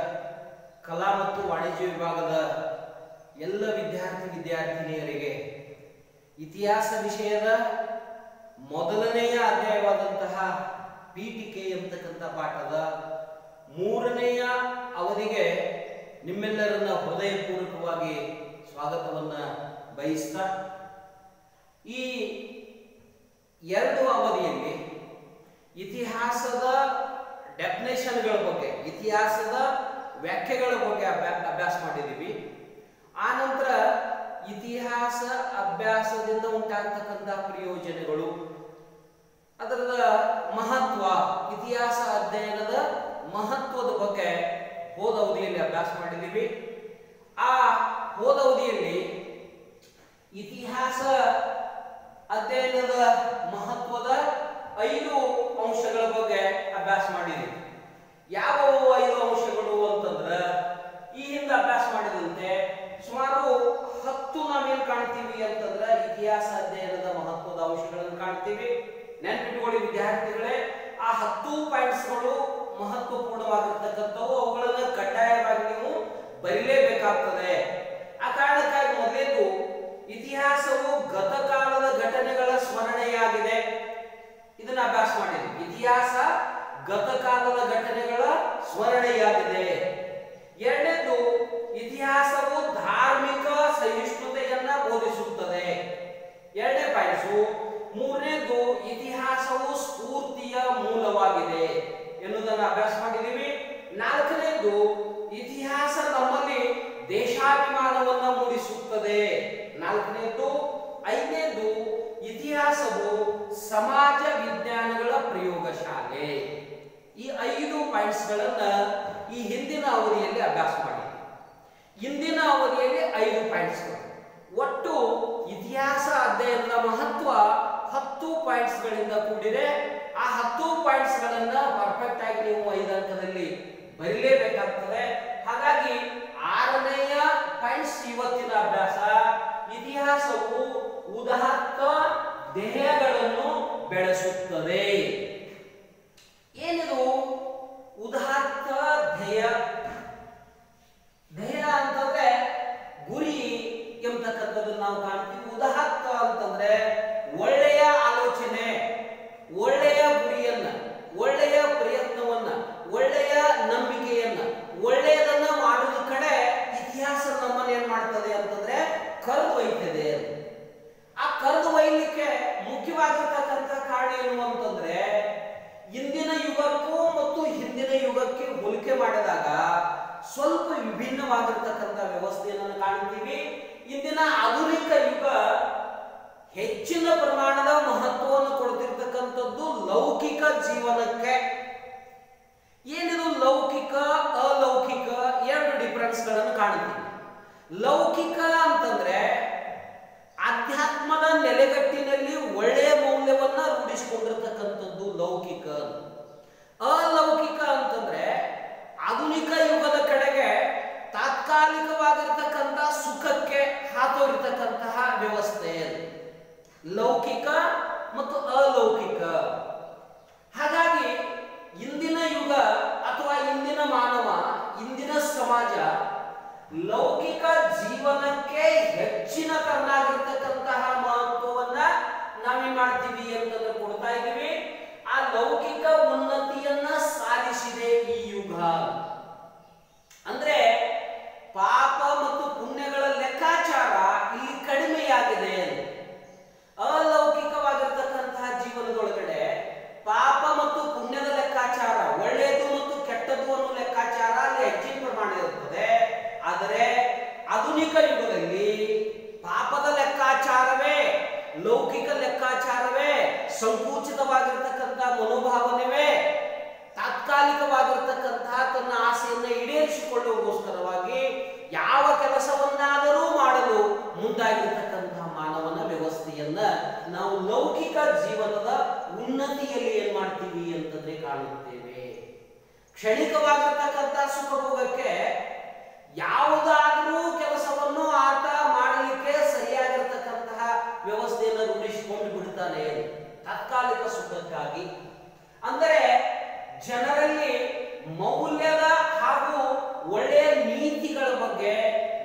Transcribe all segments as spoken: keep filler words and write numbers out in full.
ಕಲಾ ಮತ್ತು ವಾಣಿಜ್ಯ ವಿಭಾಗದ ಎಲ್ಲ ವಿದ್ಯಾರ್ಥಿ ವಿದ್ಯಾರ್ಥಿನಿಯರಿಗೆ ಇತಿಹಾಸ ವಿಷಯದ ಮೊದಲನೆಯ ಅಧ್ಯಾಯವಾದಂತಹ ಪೀಠಿಕೆ ಎಂಬತಕ್ಕಂಥ ಪಾಠದ ಮೂರನೆಯ ಅವಧಿಗೆ ನಿಮ್ಮೆಲ್ಲರನ್ನ ಹೃದಯಪೂರ್ವಕವಾಗಿ ಸ್ವಾಗತವನ್ನ ಬಯಸ್ತಾ, ಈ ಎರಡು ಅವಧಿಯಲ್ಲಿ ಇತಿಹಾಸದ ಡೆಫಿನೇಷನ್ಗಳ ಬಗ್ಗೆ, ಇತಿಹಾಸದ ವ್ಯಾಖ್ಯೆಗಳ ಬಗ್ಗೆ ಅಭ್ಯಾಸ ಮಾಡಿದ್ದೀವಿ. ಆ ನಂತರ ಇತಿಹಾಸ ಅಭ್ಯಾಸದಿಂದ ಉಂಟಾಗ್ತಕ್ಕಂಥ ಪ್ರಯೋಜನಗಳು, ಅದರ ಮಹತ್ವ, ಇತಿಹಾಸ ಅಧ್ಯಯನದ ಮಹತ್ವದ ಬಗ್ಗೆ ಹೋದ ಅವಧಿಯಲ್ಲಿ ಅಭ್ಯಾಸ ಮಾಡಿದ್ದೀವಿ. ಆ ಹೋದ ಅವಧಿಯಲ್ಲಿ ಇತಿಹಾಸ ಅಧ್ಯಯನದ ಮಹತ್ವದ ಐದು ಅಂಶಗಳ ಬಗ್ಗೆ ಅಭ್ಯಾಸ ಮಾಡಿದ್ದೀವಿ. ಯಾವುವು ಐದು ಅಂಶಗಳು ಅಂತಂದ್ರೆ, ಈ ಹಿಂದೆ ಅಭ್ಯಾಸ ಮಾಡಿದಂತೆ ಸುಮಾರು ಹತ್ತು ನಾವೇನ್ ಕಾಣ್ತೀವಿ ಅಂತಂದ್ರೆ ಇತಿಹಾಸ ಅಧ್ಯಯನದ ಮಹತ್ವದ ಅಂಶಗಳನ್ನು ಕಾಣ್ತೀವಿ. ನೆನಪಿಟ್ಕೊಳ್ಳಿ ವಿದ್ಯಾರ್ಥಿಗಳೇ, ಆ ಹತ್ತು ಪಾಯಿಂಟ್ಸ್ಗಳು ಮಹತ್ವಪೂರ್ಣವಾಗಿರ್ತಕ್ಕಂಥವು, ಅವುಗಳನ್ನು ಕಡ್ಡಾಯವಾಗಿ ನೀವು ಬರೀಲೇಬೇಕಾಗ್ತದೆ. ಆ ಕಾರಣಕ್ಕಾಗಿ ಮೊದಲೇದು ಇತಿಹಾಸವು ಗತಕಾಲದ ಘಟನೆಗಳ ಸ್ಮರಣೆಯಾಗಿದೆ. ಇದನ್ನ ಅಭ್ಯಾಸ ಮಾಡಿದ್ವಿ. ಇತಿಹಾಸ ಗತಕಾಲದ ಘಟನೆಗಳ ಸ್ಮರಣೆಯಾಗಿದೆ. ಎರಡನೇದು, ಇತಿಹಾಸವು ಧಾರ್ಮಿಕ ಸಹಿಷ್ಣುತೆಯನ್ನ ಬೋಧಿಸುತ್ತದೆ. ಎರಡನೇ ಪಾಯಿಂಟ್ಸು. ಮೂರನೇದು, ಇತಿಹಾಸವು ಸ್ಫೂರ್ತಿಯ ಮೂಲವಾಗಿದೆ ಎನ್ನುವುದನ್ನು ಅಭ್ಯಾಸ ಮಾಡಿದ್ದೀವಿ. ನಾಲ್ಕನೇದು, ಇತಿಹಾಸ ನಮ್ಮಲ್ಲಿ ದೇಶಾಭಿಮಾನವನ್ನ ಮೂಡಿಸುತ್ತದೆ. ನಾಲ್ಕನೇದು. ಐದನೇದು, ಇತಿಹಾಸವು ಸಮಾಜ ವಿಜ್ಞಾನಗಳ ಪ್ರಯೋಗಶಾಲೆ. ಈ ಐದು ಪಾಯಿಂಟ್ಸ್ ಗಳನ್ನ ಈ ಹಿಂದಿನ ಅವಧಿಯಲ್ಲಿ ಅಭ್ಯಾಸ ಮಾಡಿ. ಇಂದಿನ ಅವಧಿಯಲ್ಲಿ ಐದು ಪಾಯಿಂಟ್ಸ್. ಒಟ್ಟು ಇತಿಹಾಸ ಅಧ್ಯಯನದ ಮಹತ್ವ ಹತ್ತು ಪಾಯಿಂಟ್ಸ್ ಗಳಿಂದ ಕೂಡಿದೆ. ಆ ಹತ್ತು ಪಾಯಿಂಟ್ಸ್ ಗಳನ್ನ ಪರ್ಫೆಕ್ಟ್ ಆಗಿ ನೀವು ಐದು ಅಂಕದಲ್ಲಿ ಬರೀಲೇಬೇಕಾಗ್ತದೆ. ಹಾಗಾಗಿ ಆರನೆಯ ಪಾಯಿಂಟ್ಸ್ ಇವತ್ತಿನ ಅಭ್ಯಾಸ, ಇತಿಹಾಸವು ಉದಾತ್ತ ಧ್ಯೇಯಗಳನ್ನು ಬೆಳೆಸುತ್ತದೆ. ಏನಿದು ಉದಾತ್ತ ಧ್ಯೇಯ? ಧ್ಯೇಯ ಅಂತಂದ್ರೆ ಗುರಿ ಎಂಬತಕ್ಕಂಥದ್ದು ನಾವು ಕಾಣ್ತೀವಿ. ಉದಾತ್ತ ಅಂತಂದ್ರೆ ಒಳ್ಳೆಯ ಆಲೋಚನೆ, ಒಳ್ಳೆಯ ಗುರಿಯನ್ನ, ಒಳ್ಳೆಯ ಪ್ರಯತ್ನವನ್ನ, ಒಳ್ಳೆಯ ನಂಬಿಕೆಯನ್ನ, ಒಳ್ಳೆಯದನ್ನ ಮಾಡುವ ಕಡೆ ಇತಿಹಾಸ ನಮ್ಮನ್ನ ಏನ್ ಮಾಡ್ತದೆ ಅಂತಂದ್ರೆ ಕರೆದು ಒಯ್ತದೆ. ಆ ಕರೆದು ಒಯ್ಯಲಿಕ್ಕೆ ಮುಖ್ಯವಾಗಿರ್ತಕ್ಕಂಥ ಕಾರಣ ಏನು ಅಂತಂದ್ರೆ, ಇಂದಿನ ಯುಗಕ್ಕೂ ಮತ್ತು ಹಿಂದಿನ ಯುಗಕ್ಕೆ ಹೋಲಿಕೆ ಮಾಡಿದಾಗ ಸ್ವಲ್ಪ ವಿಭಿನ್ನವಾಗಿರ್ತಕ್ಕಂಥ ವ್ಯವಸ್ಥೆಯನ್ನು ಕಾಣ್ತೀವಿ. ಇಂದಿನ ಆಧುನಿಕ ಯುಗ ಹೆಚ್ಚಿನ ಪ್ರಮಾಣದ ಮಹತ್ವವನ್ನು ಕೊಡ್ತಿರ್ತಕ್ಕಂಥದ್ದು ಲೌಕಿಕ ಜೀವನಕ್ಕೆ. ಏನಿದು ಲೌಕಿಕ ಅಲೌಕಿಕ ಎರಡು ಡಿಫರೆನ್ಸ್ ಗಳನ್ನು ಕಾಣ್ತೀವಿ. ಲೌಕಿಕ ಅಂತಂದ್ರೆ ಆಧ್ಯಾತ್ಮದ ನೆಲೆಗಟ್ಟಿನಲ್ಲಿ ಒಳ್ಳೆಯ ಮೌಲ್ಯವನ್ನ ರೂಢಿಸಿಕೊಂಡಿರ್ತಕ್ಕಂಥದ್ದು ಲೌಕಿಕ. ಅಲೌಕಿಕ ಅಂತಂದ್ರೆ ಆಧುನಿಕ ಯುಗದ ಕಡೆಗೆ ತಾತ್ಕಾಲಿಕವಾಗಿರ್ತಕ್ಕಂಥ ಸುಖಕ್ಕೆ ಹಾತೋರಿರ್ತಕ್ಕಂತಹ ವ್ಯವಸ್ಥೆ ಲೌಕಿಕ ಮತ್ತು ಅಲೌಕಿಕ. ಹಾಗಾಗಿ ಇಂದಿನ ಯುಗ ಅಥವಾ ಇಂದಿನ ಮಾನವ, ಇಂದಿನ ಸಮಾಜ ಲೌಕಿಕ ಜೀವನಕ್ಕೆ ಹೆಚ್ಚಿನ ತರನಾಗಿರ್ತಕ್ಕಂತಹ ಮಹತ್ವವನ್ನ ನಾವೇನ್ ಮಾಡ್ತೀವಿ ಅಂತಂದ್ರೆ ಕೊಡ್ತಾ ಇದ್ದೀವಿ. ಆ ಲೌಕಿಕ ಉನ್ನತಿಯನ್ನ ಸಾಧಿಸಿದೆ ಈ ಯುಗ. ಅಂದ್ರೆ ಪಾಪ ಮತ್ತು ಪುಣ್ಯಗಳ ಲೆಕ್ಕಾಚಾರ ಇಲ್ಲಿ ಕಡಿಮೆಯಾಗಿದೆ. ಅಲೌಕಿಕವಾಗಿರ್ತಕ್ಕಂತಹ ಜೀವನದೊಳಗಡೆ ಪಾಪ ಮತ್ತು ಪುಣ್ಯದ ಲೆಕ್ಕಾಚಾರ, ಒಳ್ಳೆಯದು ಮತ್ತು ಕೆಟ್ಟದ್ದು ಅನ್ನೋ ಲೆಕ್ಕಾಚಾರ ಅಲ್ಲಿ ಹೆಚ್ಚಿನ ಪ್ರಮಾಣ ಇರುತ್ತದೆ. ಆದರೆ ಆಧುನಿಕ ಯುಗದಲ್ಲಿ ಪಾಪದ ಲೆಕ್ಕಾಚಾರವೇ, ಲೌಕಿಕ ಲೆಕ್ಕಾಚಾರವೇ, ಸಂಕುಚಿತವಾಗಿರ್ತಕ್ಕಂಥ ಮನೋಭಾವನೆವೇ, ತಾತ್ಕಾಲಿಕವಾಗಿರ್ತಕ್ಕಂತಹ ತನ್ನ ಆಸೆಯನ್ನ ಈಡೇರಿಸಿಕೊಳ್ಳುವಗೋಸ್ಕರವಾಗಿ ಯಾವ ಕೆಲಸವನ್ನಾದರೂ ಮಾಡಲು ಮುಂದಾಗಿರ್ತಕ್ಕಂತಹ ಮಾನವನ ವ್ಯವಸ್ಥೆಯನ್ನ ನಾವು ಲೌಕಿಕ ಜೀವನದ ಉನ್ನತಿಯಲ್ಲಿ ಏನ್ ಮಾಡ್ತೀವಿ ಅಂತಂದ್ರೆ ಕಾಣುತ್ತೇವೆ. ಕ್ಷಣಿಕವಾಗಿರ್ತಕ್ಕಂಥ ಸುಖಭೋಗಕ್ಕೆ ಯಾವುದಾದರೂ ಕೆಲಸವನ್ನು ಆತ ಮಾಡಲಿಕ್ಕೆ ಸರಿಯಾಗಿರ್ತಕ್ಕಂತಹ ವ್ಯವಸ್ಥೆಯನ್ನು ರೂಢಿಸಿಕೊಂಡು ಬಿಡ್ತಾನೆ ತಾತ್ಕಾಲಿಕ ಸುಖಕ್ಕಾಗಿ. ಅಂದರೆ ಜನರಲ್ಲಿ ಮೌಲ್ಯದ ಹಾಗೂ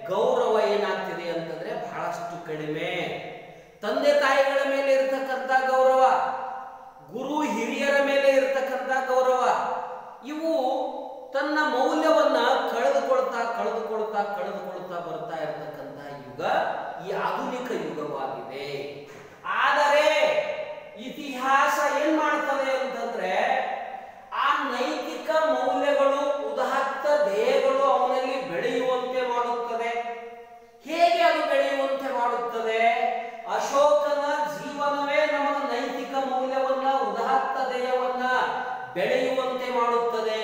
ಗೌರವ ಏನಾಗ್ತಿದೆ ಅಂತಂದ್ರೆ ಬಹಳಷ್ಟು ಕಡಿಮೆ. ತಂದೆ ತಾಯಿಗಳ ಮೇಲೆ ಇರತಕ್ಕಂತ ಗೌರವ, ಗುರು ಹಿರಿಯರ ಮೇಲೆ ಇರತಕ್ಕಂತ ಗೌರವ, ಇವು ತನ್ನ ಮೌಲ್ಯವನ್ನ ಕಳೆದುಕೊಳ್ತಾ ಕಳೆದುಕೊಳ್ತಾ ಕಳೆದುಕೊಳ್ತಾ ಬರ್ತಾ ಇರತಕ್ಕಂತ ಯುಗ ಈ ಆಧುನಿಕ ಯುಗವಾಗಿದೆ. ಆದರೆ ಇತಿಹಾಸ ಏನ್ ಮಾಡ್ತದೆ ಅಂತಂದ್ರೆ ಆ ನೈತಿಕ ಮೌಲ್ಯಗಳು, ಉದಾತ್ತ ಧ್ಯೇಯಗಳು ಅವನಲ್ಲಿ ಬೆಳೆಯುವಂತೆ ಮಾಡುತ್ತದೆ. ಹೇಗೆ ಅದು ಬೆಳೆಯುವಂತೆ ಮಾಡುತ್ತದೆ? ಅಶೋಕನ ಜೀವನವೇ ನಮಗೆ ನೈತಿಕ ಮೌಲ್ಯವನ್ನ, ಉದಾತ್ತ ಧ್ಯೇಯವನ್ನ ಬೆಳೆಯುವಂತೆ ಮಾಡುತ್ತದೆ.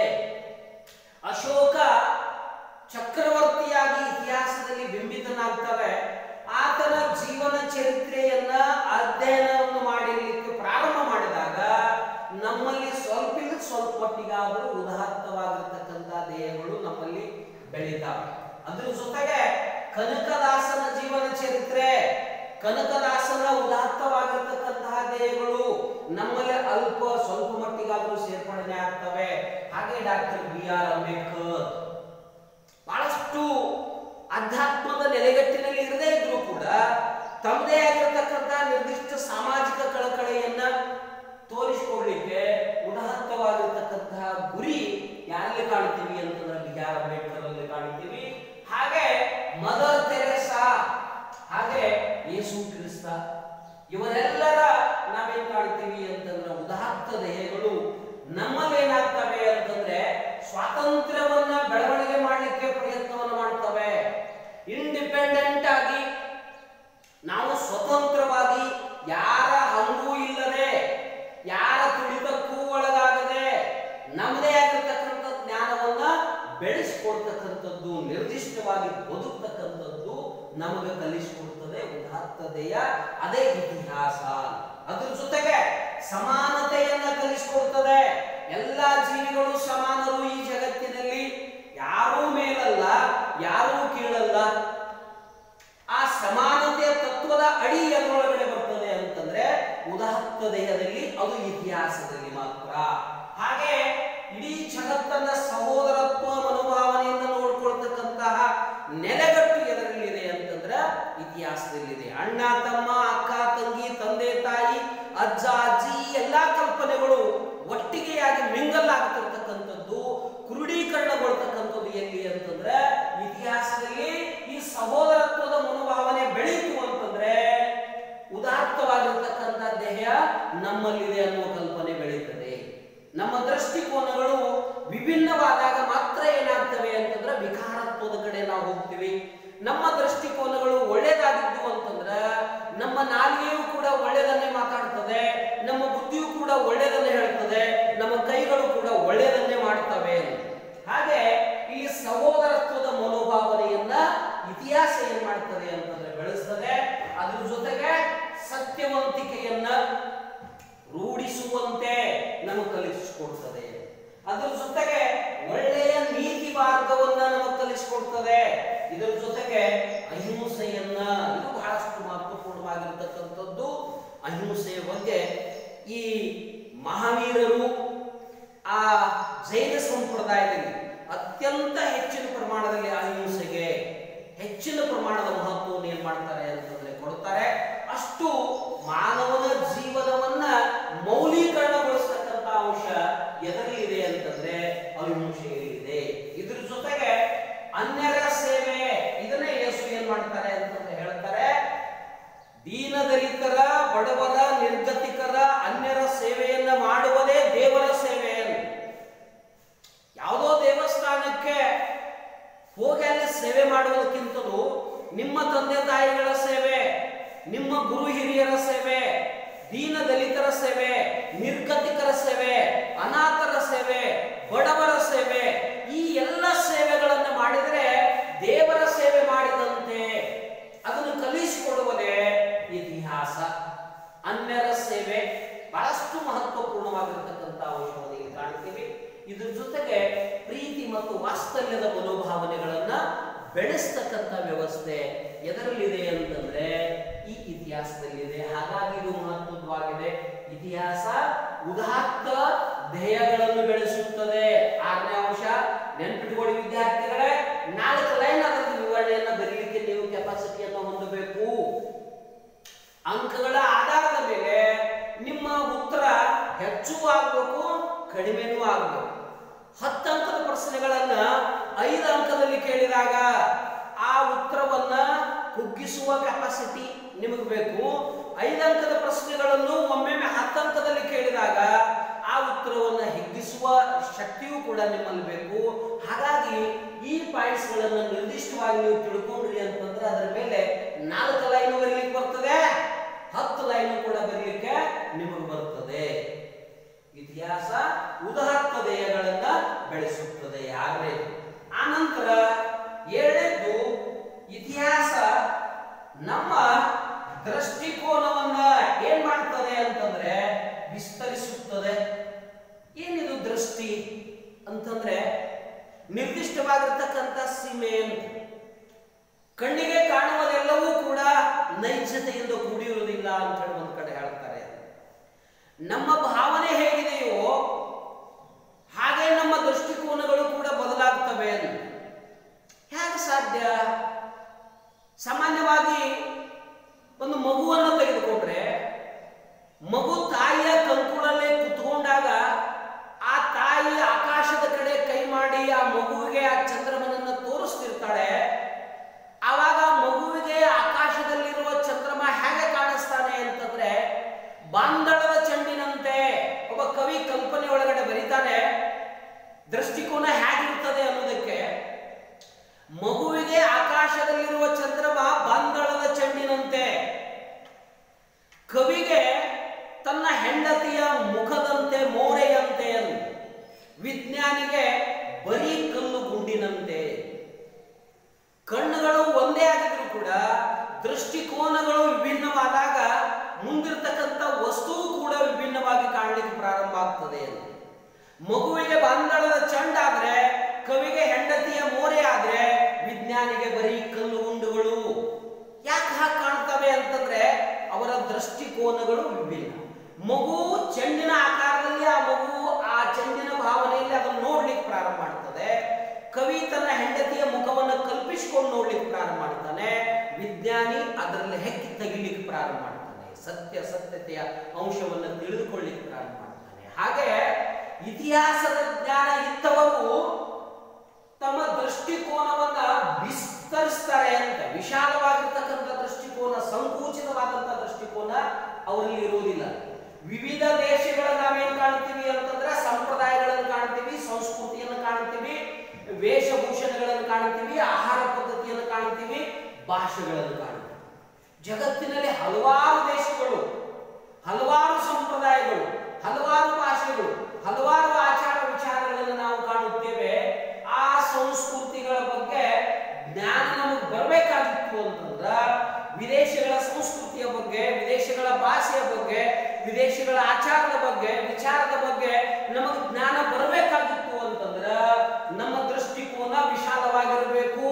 ಅಶೋಕ ಚಕ್ರವರ್ತಿಯಾಗಿ ಇತಿಹಾಸದಲ್ಲಿ ಬಿಂಬಿತನಾಗ್ತವೆ. ಆತನ ಜೀವನ ಚರಿತ್ರೆಯನ್ನ ಅಧ್ಯಯನವನ್ನು ಮಾಡಲಿಕ್ಕೆ ಪ್ರಾರಂಭ ಮಾಡಿದಾಗ ನಮ್ಮಲ್ಲಿ ಸ್ವಲ್ಪ ಸ್ವಲ್ಪ ಮಟ್ಟಿಗಾದರೂ ಉದಾತ್ತವಾಗಿರ್ತಕ್ಕಂಥ ಧ್ಯೇಯಗಳು ನಮ್ಮಲ್ಲಿ ಬೆಳೀತಾವೆ. ಅದ್ರ ಜೊತೆಗೆ ಕನಕದಾಸನ ಜೀವನ ಚರಿತ್ರೆ, ಕನಕದಾಸನ ಉದಾತ್ತವಾಗಿರ್ತಕ್ಕಂತಹ ಧ್ಯೇಯಗಳು ನಮ್ಮಲ್ಲಿ ಅಲ್ಪ ಸ್ವಲ್ಪ ಮಟ್ಟಿಗಾದರೂ ಸೇರ್ಪಡೆ ಆಗ್ತವೆ. ಹಾಗೆ ಡಾಕ್ಟರ್ ಬಿ ಆರ್ ಅಂಬೇಡ್ಕರ್ ಬಹಳಷ್ಟು ಅಧ್ಯಾತ್ಮದ ನೆಲೆಗಟ್ಟಿನಲ್ಲಿ ಇರದೇ ಇದ್ರೂ ಕೂಡ ತಮ್ಮದೇ ಆಗಿರತಕ್ಕಂತಹ ನಿರ್ದಿಷ್ಟ ಸಾಮಾಜಿಕ ಕಳಕಳೆಯನ್ನ ತೋರಿಸಿಕೊಳ್ಳಲಿಕ್ಕೆ ಉದಾತ್ತವಾಗಿರ್ತಕ್ಕಂತಹ ಗುರಿ ಯಾರಲ್ಲಿ ಕಾಣ್ತೀವಿ ಅಂತಂದ್ರೆ ಬಿ ಆರ್ ಅಂಬೇಡ್ಕರ್ ಅಲ್ಲಿ ಕಾಣ್ತೀವಿ. ಹಾಗೆ ಮದರ್ ತೆರೇಸಾ, ಹಾಗೆ ಯೇಸು ಕ್ರಿಸ್ತ, ಇವರೆಲ್ಲರ ನಾವೇನ್ ಕಾಣ್ತೀವಿ ಅಂತಂದ್ರೆ ಉದಾತ್ತ ಧ್ಯೇಯಗಳು ನಮ್ಮಲ್ಲಿ ಏನಾಗ್ತವೆ ಅಂತಂದ್ರೆ ಸ್ವಾತಂತ್ರ್ಯವನ್ನ ಬೆಳವಣಿಗೆ ಮಾಡಲಿಕ್ಕೆ ಪ್ರಯತ್ನವನ್ನು ಮಾಡ್ತವೆ. ಇಂಡಿಪೆಂಡೆಂಟ್ ಆಗಿ ನಾವು ಸ್ವತಂತ್ರವಾಗಿ ಯಾರ ಹಂಗೂ ಇಲ್ಲದೆ, ಯಾರ ತುಳಿತಕ್ಕೂ ಒಳಗಾಗದೆ ನಮ್ಮದೇ ಆಗಿರ್ತಕ್ಕಂಥ ಜ್ಞಾನವನ್ನ ಬೆಳೆಸಿಕೊಡ್ತಕ್ಕಂಥದ್ದು, ನಿರ್ದಿಷ್ಟವಾಗಿ ಬದುಕ್ತಕ್ಕಂಥದ್ದು ನಮಗೆ ಕಲಿಸಿಕೊಡ್ತದೆ ಉದಾತ್ತತೆಯ ಅದೇ ಇತಿಹಾಸ. ಅದ್ರ ಜೊತೆಗೆ ಸಮಾನತೆಯನ್ನ ಕಲಿಸಿಕೊಡ್ತದೆ. ಎಲ್ಲಾ ಜೀವಿಗಳು ಸಮಾನರು ಈ ಜಗತ್ತಿನಲ್ಲಿ, ಯಾರೂ ಮೇಲಲ್ಲ, ಯಾರೂ ಕೀಳಲ್ಲ. ಆ ಸಮಾನತೆಯ ತತ್ವದ ಅಡಿ ಎದರೊಳಗಡೆ ಬರ್ತದೆ ಅಂತಂದ್ರೆ ಉದಾತ್ತ ದೇಹದಲ್ಲಿ, ಅದು ಇತಿಹಾಸದಲ್ಲಿ ಮಾತ್ರ. ಹಾಗೆ ಇಡೀ ಜಗತ್ತನ್ನ ಸಹೋದರತ್ವ ಮನೋಭಾವನೆಯಿಂದ ನೋಡ್ಕೊಳ್ತಕ್ಕಂತಹ ನೆಲೆಗಟ್ಟು ಎದರಲ್ಲಿದೆ ಅಂತಂದ್ರೆ ಇತಿಹಾಸದಲ್ಲಿದೆ. ಅಣ್ಣ ತಮ್ಮ, ಅಕ್ಕ ತಂಗಿ, ತಂದೆ ತಾಯಿ, ಅಜ್ಜ ಅಜ್ಜಿ ಎಲ್ಲಾ ಕಲ್ಪನೆಗಳು ಒಟ್ಟಿಗೆಯಾಗಿ ಮಿಂಗಲ್ ಆಗ್ತಿರ್ತಕ್ಕಂಥದ್ದು, ಕ್ರೋಢೀಕರಣಗೊಳ್ತಕ್ಕಂಥದ್ದು ಎಲ್ಲಿ ಅಂತಂದ್ರೆ ಇತಿಹಾಸದಲ್ಲಿ. ಈ ಸಹೋದರತ್ವದ ಮನೋಭಾವನೆ ಬೆಳೀತು ಅಂತಂದ್ರೆ ಉದಾತ್ತವಾಗಿರ್ತಕ್ಕಂಥ ದೇಹ ನಮ್ಮಲ್ಲಿದೆ ಅನ್ನುವ ಕಲ್ಪನೆ ಬೆಳೀತದೆ. ನಮ್ಮ ದೃಷ್ಟಿಕೋನಗಳು ವಿಭಿನ್ನವಾದಾಗ ಮಾತ್ರ ಏನಾಗ್ತವೆ ಅಂತಂದ್ರೆ ವಿಕಾರತ್ವದ ಕಡೆ ನಾವು ಹೋಗ್ತೀವಿ. ನಮ್ಮ ದೃಷ್ಟಿಕೋನಗಳು ಒಳ್ಳೇದಾಗಿದ್ದು ಅಂತಂದ್ರೆ ನಮ್ಮ ನಾಲಿಗೆಯೂ ಕೂಡ ಒಳ್ಳೆಯದನ್ನೇ ಮಾತಾಡ್ತದೆ, ನಮ್ಮ ಬುದ್ಧಿಯೂ ಕೂಡ ಒಳ್ಳೆಯದನ್ನೇ ಹೇಳ್ತದೆ, ನಮ್ಮ ಕೈಗಳು ಕೂಡ ಒಳ್ಳೆಯದನ್ನೇ ಮಾಡ್ತವೆ. ಹಾಗೆ ಈ ಸಹೋದರತ್ವದ ಮನೋಭಾವನೆಯನ್ನ ಇತಿಹಾಸ ಏನ್ ಮಾಡ್ತದೆ ಅಂತಂದ್ರೆ ಬೆಳೆಸ್ತದೆ. ಅದ್ರ ಜೊತೆಗೆ ಸತ್ಯವಂತಿಕೆಯನ್ನ ರೂಢಿಸುವಂತೆ ನಮಗೆ ಕಲಿಸಿಕೊಡ್ತದೆ. ಅದ್ರ ಜೊತೆಗೆ ಒಳ್ಳೆಯ ನೀತಿ ಮಾರ್ಗವನ್ನ ನಮಗೆ ಕಲಿಸಿಕೊಡ್ತದೆ. ಇದರ ಜೊತೆಗೆ ಅಹಿಂಸೆಯನ್ನ, ಇದು ಬಹಳಷ್ಟು ಮಹತ್ವಪೂರ್ಣವಾಗಿರ್ತಕ್ಕಂಥದ್ದು. ಅಹಿಂಸೆಯ ಬಗ್ಗೆ ಈ ಮಹಾವೀರರು ಆ ಜೈನ ಸಂಪ್ರದಾಯದಲ್ಲಿ ಅತ್ಯಂತ ಹೆಚ್ಚಿನ ಪ್ರಮಾಣದಲ್ಲಿ ಅಹಿಂಸೆಗೆ ಹೆಚ್ಚಿನ ಪ್ರಮಾಣದ ಮಹತ್ವವನ್ನು ಏನ್ ಮಾಡ್ತಾರೆ ಅಂತಂದ್ರೆ ಕೊಡ್ತಾರೆ. ಅಷ್ಟು ಮಾನವನ ಜೀವನವನ್ನ ಮೌಲ್ಯೀಕರಣಗೊಳಿಸತಕ್ಕಂಥ ಅಂಶ ಎದರಲ್ಲಿದೆ ಅಂತಂದ್ರೆ ಅಹಿಂಸೆಯಲ್ಲಿದೆ. ಇದ್ರ ಜೊತೆಗೆ ಅನ್ಯರ ಸೇವೆ, ಇದನ್ನೇ ಯೇಸು ಏನ್ ಮಾಡ್ತಾರೆ ಅಂತಂದ್ರೆ ಹೇಳ್ತಾರೆ, ದೀನದಲಿತರ, ಬಡವರ, ನಿರ್ಗತಿಕರ, ಅನ್ಯರ ಸೇವೆಯನ್ನ ಮಾಡುವುದೇ ದೇವರ ಸೇವೆಯನ್ನು. ಯಾವುದೋ ದೇವಸ್ಥಾನಕ್ಕೆ ಹೋಗಿ ಅಲ್ಲಿ ಸೇವೆ ಮಾಡುವುದಕ್ಕಿಂತಲೂ ನಿಮ್ಮ ತಂದೆ ತಾಯಿಗಳ ಸೇವೆ, ನಿಮ್ಮ ಗುರು ಹಿರಿಯರ ಸೇವೆ, ದೀನ ದಲಿತರ ಸೇವೆ, ನಿರ್ಗತಿಕರ ಸೇವೆ, ಅನಾಥರ ಸೇವೆ, ಬಡವರ ಸೇವೆ, ಈ ಎಲ್ಲ ಸೇವೆಗಳನ್ನು ಮಾಡಿದರೆ ದೇವರ ಸೇವೆ ಮಾಡಿದಂತೆ. ಅದನ್ನು ಕಲಿಸಿಕೊಡುವುದೇ ಇತಿಹಾಸ. ಅನ್ಯರ ಸೇವೆ ಬಹಳಷ್ಟು ಮಹತ್ವಪೂರ್ಣವಾಗಿರತಕ್ಕಂಥ ಅಂಶವನ್ನು ಇಲ್ಲಿ ಕಾಣ್ತೀವಿ. ಇದ್ರ ಜೊತೆಗೆ ಪ್ರೀತಿ ಮತ್ತು ವಾತ್ಸಲ್ಯದ ಮನೋಭಾವನೆಗಳನ್ನ ಬೆಳೆಸ್ತಕ್ಕಂಥ ವ್ಯವಸ್ಥೆ ಎದರಲ್ಲಿದೆ ಅಂತಂದ್ರೆ ಈ ಇತಿಹಾಸದಲ್ಲಿದೆ. ಹಾಗಾಗಿ ಇದು ಮಹತ್ವವಾಗಿದೆ. ಇತಿಹಾಸ ಉದಾತ್ತ ಧ್ಯೇಯಗಳನ್ನು ಬೆಳೆಸುತ್ತದೆ. ಆರನೇ ಅಂಶ ನೆನಪಿಟ್ಟುಕೊಳ್ಳಿ ವಿದ್ಯಾರ್ಥಿಗಳೇ, ನಾಲ್ಕು ಲೈನ್ ಅದರ ವಿವರಣೆಯನ್ನ ಬರೀ ಅಂಕಗಳ ಆಧಾರದ ಮೇಲೆ ನಿಮ್ಮ ಉತ್ತರ ಹೆಚ್ಚು ಆಗಬೇಕು, ಕಡಿಮೆನೂ ಆಗಬೇಕು. ಹತ್ತು ಅಂಕದ ಪ್ರಶ್ನೆಗಳನ್ನ ಐದು ಅಂಕದಲ್ಲಿ ಕೇಳಿದಾಗ ಆ ಉತ್ತರವನ್ನ ಕುಗ್ಗಿಸುವ ಕೆಪಾಸಿಟಿ ನಿಮಗೆ ಬೇಕು. ಐದು ಅಂಕದ ಪ್ರಶ್ನೆಗಳನ್ನು ಒಮ್ಮೊಮ್ಮೆ ಹತ್ತು ಅಂಕದಲ್ಲಿ ಕೇಳಿದಾಗ ಆ ಉತ್ತರವನ್ನು ಹಿಗ್ಗಿಸುವ ಶಕ್ತಿಯೂ ಕೂಡ ನಿಮ್ಮಲ್ಲಿ ಬೇಕು. ಹಾಗಾಗಿ ಈ ಪಾಯಿಂಟ್ಸ್ ಗಳನ್ನು ನಿರ್ದಿಷ್ಟವಾಗಿ ನೀವು ತಿಳ್ಕೊಂಡ್ರಿ ಅಂತಂದ್ರೆ ಅದರ ಮೇಲೆ ನಾಲ್ಕು ಲೈನ್ ಬರಲಿಕ್ಕೆ ಬರ್ತದೆ, ಹತ್ತು ಲೈನ್ ಕೂಡ ಬರಲಿಕ್ಕೆ ನಿಮಗೆ ಬರ್ತದೆ. ಇತಿಹಾಸ ಉದಾತ್ತ ದೇಯಗಳನ್ನ ಬೆಳೆಸುತ್ತದೆ. ಆರನೇದು. ಆನಂತರ ಏಳನೇದು, ಇತಿಹಾಸ ನಮ್ಮ ದೃಷ್ಟಿಕೋನವನ್ನ ಏನ್ ಮಾಡ್ತದೆ ಅಂತಂದ್ರೆ ವಿಸ್ತರಿಸುತ್ತದೆ. ಏನಿದು ದೃಷ್ಟಿ ಅಂತಂದ್ರೆ ನಿರ್ದಿಷ್ಟವಾಗಿರ್ತಕ್ಕಂಥ ಸೀಮೆ ಅಂತ. ಕಣ್ಣಿಗೆ ಕಾಣುವುದೆಲ್ಲವೂ ಕೂಡ ನೈಜತೆಯಿಂದ ಕೂಡಿರುವುದಿಲ್ಲ ಅಂತ ಹೇಳಿ ಒಂದು ಕಡೆ ಹೇಳ್ತಾರೆ. ನಮ್ಮ ಭಾವನೆ ಹೇಗಿದೆಯೋ ಹಾಗೆ ನಮ್ಮ ದೃಷ್ಟಿಕೋನಗಳು ಕೂಡ ಬದಲಾಗ್ತವೆ ಅಂತ. ಹೇಗೆ ಸಾಧ್ಯ? ಸಾಮಾನ್ಯವಾಗಿ ಒಂದು ಮಗುವನ್ನು ತೆಗೆದುಕೊಂಡ್ರೆ ಮಗು ತಾಯಿಯ ಕಂಕುಳಲ್ಲೇ ಕುತ್ಕೊಂಡಾಗ ಆ ತಾಯಿ ಆಕಾಶದ ಕಡೆ ಕೈ ಮಾಡಿ ಆ ಮಗುವಿಗೆ ಆ ಚಂದ್ರಮನನ್ನು ತೋರಿಸ್ತಿರ್ತಾಳೆ. ಆವಾಗ ಮಗುವಿಗೆ ಆಕಾಶದಲ್ಲಿರುವ ಚಂದ್ರಮ ಹೇಗೆ ಕಾಣಿಸ್ತಾನೆ ಅಂತಂದ್ರೆ ಬಾಂಧಳದ ಚೆಂಡಿನಂತೆ. ಒಬ್ಬ ಕವಿ ಕಲ್ಪನೆ ಒಳಗಡೆ ಬರೀತಾನೆ ದೃಷ್ಟಿಕೋನ ಹೇಗಿರ್ತದೆ ಅನ್ನೋದಕ್ಕೆ. ಮಗುವಿಗೆ ಆಕಾಶದಲ್ಲಿರುವ ಚಂದ್ರಮ ಬಾಂಧಳದ ಚೆಂಡಿನಂತೆ, ಕವಿಗೆ ತನ್ನ ಹೆಂಡತಿಯ ಮುಖದಂತೆ ಮೋರೆಯಂತೆ, ವಿಜ್ಞಾನಿಗೆ ಬರೀ ಕಲ್ಲು ಗುಂಡಿನಂತೆ. ಕಣ್ಣುಗಳು ಒಂದೇ ಆಗಿದ್ರು ಕೂಡ ದೃಷ್ಟಿಕೋನಗಳು ವಿಭಿನ್ನವಾದಾಗ ಮುಂದಿರ್ತಕ್ಕಂಥ ವಸ್ತುವು ಕೂಡ ವಿಭಿನ್ನವಾಗಿ ಕಾಣಲಿಕ್ಕೆ ಪ್ರಾರಂಭ ಆಗ್ತದೆ. ಮಗುವಿಗೆ ಬಾಂಧಳದ ಚೆಂಡಾದ್ರೆ, ಕವಿಗೆ ಹೆಂಡತಿಯ ಮೋರೆ ಆದ್ರೆ, ವಿಜ್ಞಾನಿಗೆ ಬರೀ ಕಲ್ಲು ಗುಂಡುಗಳು. ಯಾಕೆ ಹಾಗೆ ಕಾಣ್ತವೆ ಅಂತಂದ್ರೆ ಅವರ ದೃಷ್ಟಿಕೋನಗಳು ವಿಭಿನ್ನ. ಮಗು ಚೆಂಡಿನ ಆಕಾರದಲ್ಲಿ ಆ ಮಗು ಆ ಚೆಂಡಿನ ಭಾವನೆಯಲ್ಲಿ ಅದನ್ನು ನೋಡ್ಲಿಕ್ಕೆ ಪ್ರಾರಂಭ ಮಾಡ್ತದೆ. ಕವಿ ತನ್ನ ಹೆಂಡತಿಯ ಮುಖವನ್ನು ಕಲ್ಪಿಸಿಕೊಂಡು ನೋಡ್ಲಿಕ್ಕೆ ಪ್ರಾರಂಭ ಮಾಡ್ತಾನೆ. ವಿಜ್ಞಾನಿ ಅದರಲ್ಲಿ ಹೆಕ್ಕಿ ತೆಗಿಲಿಕ್ಕೆ ಪ್ರಾರಂಭ ಮಾಡ್ತಾನೆ. ಸತ್ಯ ಸತ್ಯತೆಯ ಅಂಶವನ್ನು ತಿಳಿದುಕೊಳ್ಳಿಕ್ಕೆ ಪ್ರಾರಂಭ ಮಾಡ್ತಾನೆ. ಹಾಗೆ ಇತಿಹಾಸದ ಜ್ಞಾನ ಇದ್ದವರು ತಮ್ಮ ದೃಷ್ಟಿಕೋನವನ್ನ ವಿಸ್ತರಿಸ್ತಾರೆ ಅಂತ. ವಿಶಾಲವಾಗಿರ್ತಕ್ಕಂಥ ದೃಷ್ಟಿಕೋನ, ಸಂಕುಚಿತವಾದಂತಹ ದೃಷ್ಟಿಕೋನ ಅವರಲ್ಲಿ ಇರುವುದಿಲ್ಲ. ವಿವಿಧ ದೇಶಗಳ ನಾವೇನ್ ಕಾಣ್ತೀವಿ ಅಂತಂದ್ರೆ ಸಂಪ್ರದಾಯಗಳನ್ನು ಕಾಣ್ತೀವಿ, ಸಂಸ್ಕೃತಿಯನ್ನು ಕಾಣ್ತೀವಿ, ವೇಷಭೂಷಣಗಳನ್ನು ಕಾಣ್ತೀವಿ, ಆಹಾರ ಪದ್ಧತಿಯನ್ನು ಕಾಣ್ತೀವಿ, ಭಾಷೆಗಳನ್ನು ಕಾಣ್ತೀವಿ. ಜಗತ್ತಿನಲ್ಲಿ ಹಲವಾರು ದೇಶಗಳು, ಹಲವಾರು ಸಂಪ್ರದಾಯಗಳು, ಹಲವಾರು ಭಾಷೆಗಳು, ಹಲವಾರು ಆಚಾರ ವಿಚಾರಗಳನ್ನು ನಾವು ಕಾಣುತ್ತೇವೆ. ಆ ಸಂಸ್ಕೃತಿಗಳ ಬಗ್ಗೆ ಜ್ಞಾನ ನಮಗೆ ಬರಬೇಕಾಗಿತ್ತು ಅಂತಂದ್ರ ವಿದೇಶಗಳ ಸಂಸ್ಕೃತಿಯ ಬಗ್ಗೆ, ವಿದೇಶಗಳ ಭಾಷೆಯ ಬಗ್ಗೆ, ವಿದೇಶಗಳ ಆಚಾರದ ಬಗ್ಗೆ, ವಿಚಾರದ ಬಗ್ಗೆ ನಮಗೆ ಜ್ಞಾನ ಬರಬೇಕಾಗಿತ್ತು ಅಂತಂದ್ರ ನಮ್ಮ ದೃಷ್ಟಿಕೋನ ವಿಶಾಲವಾಗಿರಬೇಕು.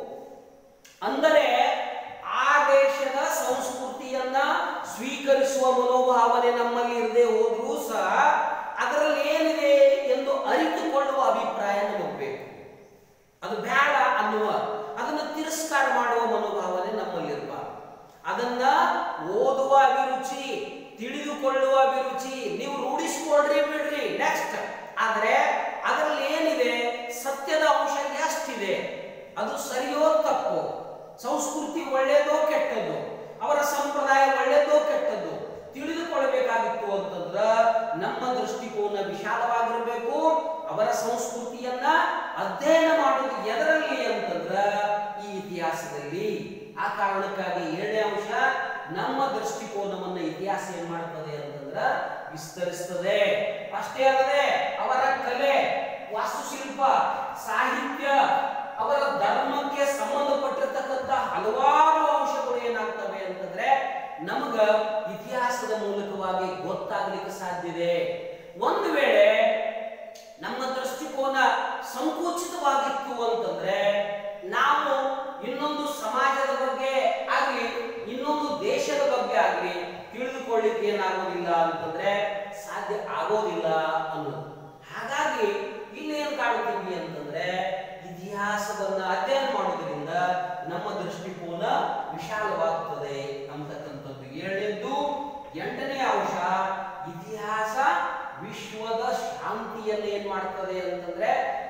ಅಂದರೆ ಆ ದೇಶದ ಸಂಸ್ಕೃತಿಯನ್ನ ಸ್ವೀಕರಿಸುವ ಮನೋಭಾವನೆ ನಮ್ಮಲ್ಲಿ ಇರದೆ ಹೋದ್ರೂ ಸಹ ಅದರಲ್ಲಿ ಏನಿದೆ ಎಂದು ಅರಿತುಕೊಳ್ಳುವ ಅಭಿಪ್ರಾಯ ನಮಗೆ ಬೇಕು. ಅದು ಬೇಡ ಅನ್ನುವ, ಅದನ್ನು ತಿರಸ್ಕಾರ ಮಾಡುವ ಮನೋಭಾವನೆ ನಮ್ಮಲ್ಲಿರಬಾರದು. ಅದನ್ನ ಓದುವ ಅಭಿರುಚಿ, ತಿಳಿದುಕೊಳ್ಳುವ ಅಭಿರುಚಿ ನೀವು ರೂಢಿಸಿಕೊಳ್ಳ್ರಿ ಬಿಡ್ರಿ ನೆಕ್ಸ್ಟ್. ಆದ್ರೆ ಅದರಲ್ಲಿ ಏನಿದೆ, ಸತ್ಯದ ಅಂಶ ಎಷ್ಟಿದೆ, ಅದು ಸರಿಯೋ ತಪ್ಪೋ, ಸಂಸ್ಕೃತಿ ಒಳ್ಳೆಯದೋ ಕೆಟ್ಟದ್ದು, ಅವರ ಸಂಪ್ರದಾಯ ಒಳ್ಳೆಯದೋ ಕೆಟ್ಟದ್ದು ತಿಳಿದುಕೊಳ್ಳಬೇಕಾಗಿತ್ತು ಅಂತಂದ್ರ ನಮ್ಮ ದೃಷ್ಟಿಕೋನ ವಿಶಾಲವಾಗಿರಬೇಕು. ಅವರ ಸಂಸ್ಕೃತಿಯನ್ನ ಅಧ್ಯಯನ ಮಾಡುವುದು ಎದರಲ್ಲಿ ಅಂತಂದ್ರ ಈ ಇತಿಹಾಸದಲ್ಲಿ. ಆ ಕಾರಣಕ್ಕಾಗಿ ಏಳನೇ ಅಂಶ, ನಮ್ಮ ದೃಷ್ಟಿಕೋನವನ್ನ ಇತಿಹಾಸ ಏನ್ ಮಾಡ್ತದೆ ಅಂತಂದ್ರ ವಿಸ್ತರಿಸ್ತದೆ. ಅಷ್ಟೇ ಅಲ್ಲದೆ ಅವರ ಕಲೆ, ವಾಸ್ತುಶಿಲ್ಪ, ಸಾಹಿತ್ಯ, ಅವರ ಧರ್ಮಕ್ಕೆ ಸಂಬಂಧಪಟ್ಟಿರ್ತಕ್ಕಂಥ ಹಲವಾರು ಅಂಶಗಳು ಏನಾಗ್ತವೆ ಅಂತಂದ್ರೆ ನಮಗ ಇತಿಹಾಸದ ಮೂಲಕವಾಗಿ ಗೊತ್ತಾಗ್ಲಿಕ್ಕೆ ಸಾಧ್ಯತೆ. ಒಂದು ವೇಳೆ ನಮ್ಮ ದೃಷ್ಟಿಕೋನ ಸಂಕುಚಿತವಾಗಿತ್ತು ಅಂತಂದ್ರೆ ನಾವು ಇನ್ನೊಂದು ಸಮಾಜದ ಬಗ್ಗೆ ಆಗ್ಲಿ, ಇನ್ನೊಂದು ದೇಶದ ಬಗ್ಗೆ ಆಗ್ಲಿ ತಿಳಿದುಕೊಳ್ಳಿಕ್ಕೆ ಏನಾಗೋದಿಲ್ಲ ಅಂತಂದ್ರೆ ಸಾಧ್ಯ ಆಗೋದಿಲ್ಲ ಅನ್ನೋದು. ಹಾಗಾಗಿ ಇಲ್ಲಿ ಏನ್ ಕಾಣ್ತೀವಿ ಅಂತಂದ್ರೆ ಇತಿಹಾಸ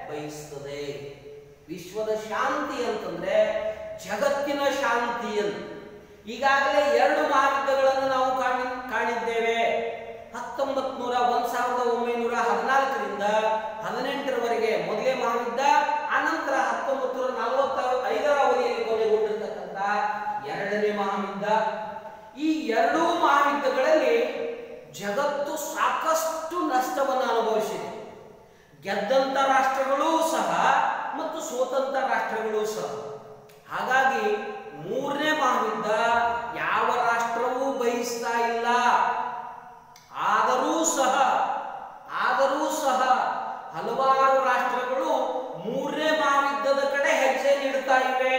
ಬಯಸ್ತದೆ. ವಿಶ್ವದ ಶಾಂತಿ ಅಂತಂದ್ರೆ ಜಗತ್ತಿನ ಶಾಂತಿ ಅಂತ. ಈಗಾಗಲೇ ಎರಡು ಮಹಾಯುದ್ಧಗಳನ್ನು ನಾವು ಕಾಣಿ ಕಾಣಿದ್ದೇವೆ. ಹತ್ತೊಂಬತ್ ನೂರ ಒಂದ್ ಸಾವಿರದ ಒಂಬೈನೂರ ಹದಿನಾಲ್ಕರಿಂದ ಹದಿನೆಂಟರವರೆಗೆ ಮೊದಲೇ ಮಹಾಯುದ್ಧ, ಆನಂತರ ಹತ್ತೊಂಬತ್ತು ನೂರ ನಲವತ್ತ ಐದರ ಅವಧಿಯಲ್ಲಿ ಕೊನೆಗೊಂಡಿರ್ತಕ್ಕಂಥ ಎರಡನೇ ಮಹಾಯುದ್ಧ. ಈ ಎರಡೂ ಮಹಾಯುದ್ಧಗಳಲ್ಲಿ ಜಗತ್ತು ಸಾಕಷ್ಟು ನಷ್ಟವನ್ನು ಅನುಭವಿಸಿದೆ. ಗೆದ್ದಂತ ರಾಷ್ಟ್ರಗಳೂ ಸಹ ಮತ್ತು ಸೋತಂತ ರಾಷ್ಟ್ರಗಳೂ ಸಹ. ಹಾಗಾಗಿ ಮೂರನೇ ಮಹಾಯುದ್ಧ ಯಾವ ರಾಷ್ಟ್ರವೂ ಬಯಸ್ತಾ ಇಲ್ಲ. ಆದರೂ ಸಹ ಆದರೂ ಸಹ ಹಲವಾರು ರಾಷ್ಟ್ರಗಳು ಮೂರನೇ ಮಹಾಯುದ್ಧದ ಕಡೆ ಹೆಜ್ಜೆ ನೀಡುತ್ತಾ ಇವೆ.